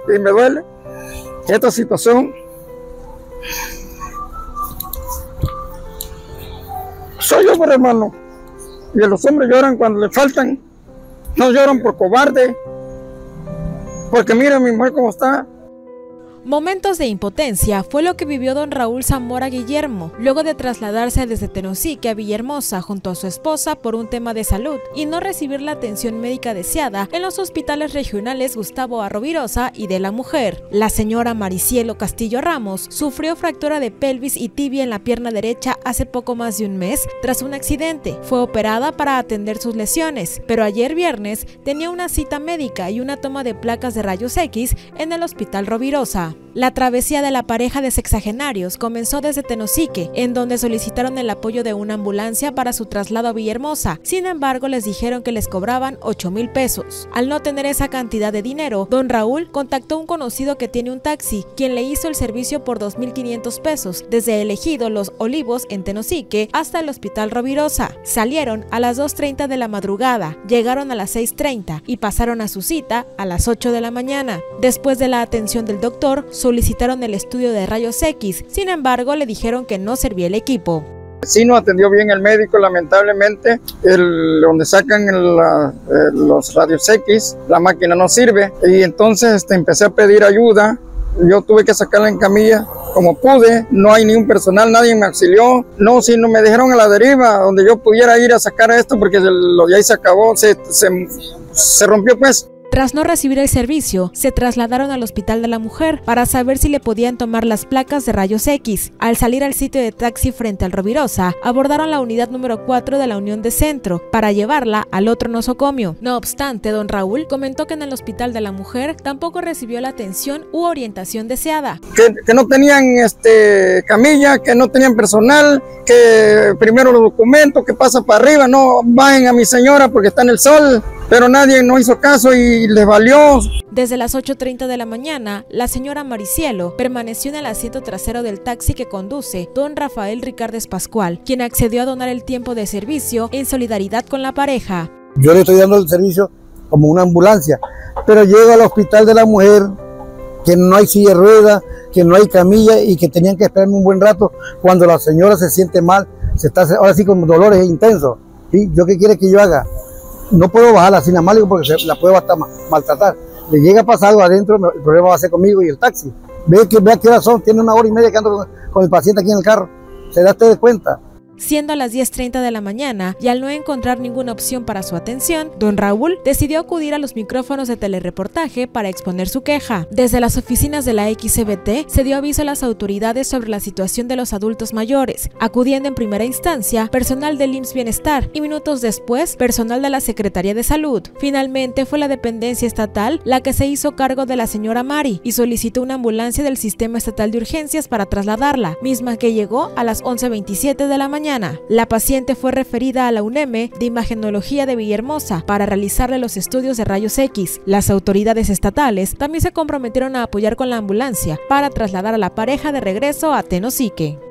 y me duele esta situación. Soy yo, por hermano, y los hombres lloran cuando le faltan, no lloran por cobarde, porque mira mi mujer cómo está. Momentos de impotencia fue lo que vivió don Raúl Zamora Guillermo, luego de trasladarse desde Tenosique a Villahermosa junto a su esposa por un tema de salud y no recibir la atención médica deseada en los hospitales regionales Gustavo A. Rovirosa y de la Mujer. La señora Maricielo Castillo Ramos sufrió fractura de pelvis y tibia en la pierna derecha hace poco más de un mes tras un accidente. Fue operada para atender sus lesiones, pero ayer viernes tenía una cita médica y una toma de placas de rayos X en el hospital Rovirosa. La travesía de la pareja de sexagenarios comenzó desde Tenosique, en donde solicitaron el apoyo de una ambulancia para su traslado a Villahermosa. Sin embargo, les dijeron que les cobraban 8,000 pesos. Al no tener esa cantidad de dinero, don Raúl contactó a un conocido que tiene un taxi, quien le hizo el servicio por 2,500 pesos desde el ejido Los Olivos en Tenosique hasta el hospital Rovirosa. Salieron a las 2:30 de la madrugada, llegaron a las 6:30 y pasaron a su cita a las 8 de la mañana. Después de la atención del doctor, solicitaron el estudio de rayos X, sin embargo le dijeron que no servía el equipo. Sí nos atendió bien el médico, lamentablemente donde sacan los rayos X, la máquina no sirve y entonces empecé a pedir ayuda. Yo tuve que sacarla en camilla como pude, no hay ni un personal, nadie me auxilió, no, si no me dejaron a la deriva donde yo pudiera ir a sacar esto porque lo de ahí se acabó, se rompió pues. Tras no recibir el servicio, se trasladaron al Hospital de la Mujer para saber si le podían tomar las placas de rayos X. Al salir al sitio de taxi frente al Rovirosa, abordaron la unidad número 4 de la Unión de Centro para llevarla al otro nosocomio. No obstante, don Raúl comentó que en el Hospital de la Mujer tampoco recibió la atención u orientación deseada. Que no tenían camilla, que no tenían personal, que primero los documentos, que pasa para arriba, no bajen a mi señora porque está en el sol. Pero nadie no hizo caso y les valió. Desde las 8:30 de la mañana, la señora Maricielo permaneció en el asiento trasero del taxi que conduce don Rafael Ricardes Pascual, quien accedió a donar el tiempo de servicio en solidaridad con la pareja. Yo le estoy dando el servicio como una ambulancia, pero llego al Hospital de la Mujer, que no hay silla de ruedas, que no hay camilla y que tenían que esperarme un buen rato cuando la señora se siente mal, ahora sí con dolores intensos. ¿Sí? ¿Yo qué quiere que yo haga? No puedo bajarla sin amálico porque la puedo hasta maltratar. Le llega a pasar algo adentro, el problema va a ser conmigo y el taxi. Vea qué hora son, tiene 1 hora y media que ando con el paciente aquí en el carro. ¿Se da usted cuenta? Siendo a las 10:30 de la mañana y al no encontrar ninguna opción para su atención, don Raúl decidió acudir a los micrófonos de telereportaje para exponer su queja. Desde las oficinas de la XCBT se dio aviso a las autoridades sobre la situación de los adultos mayores, acudiendo en primera instancia personal del IMSS Bienestar y minutos después personal de la Secretaría de Salud. Finalmente fue la dependencia estatal la que se hizo cargo de la señora Mari y solicitó una ambulancia del Sistema Estatal de Urgencias para trasladarla, misma que llegó a las 11:27 de la mañana. La paciente fue referida a la UNEM de Imagenología de Villahermosa para realizarle los estudios de rayos X. Las autoridades estatales también se comprometieron a apoyar con la ambulancia para trasladar a la pareja de regreso a Tenosique.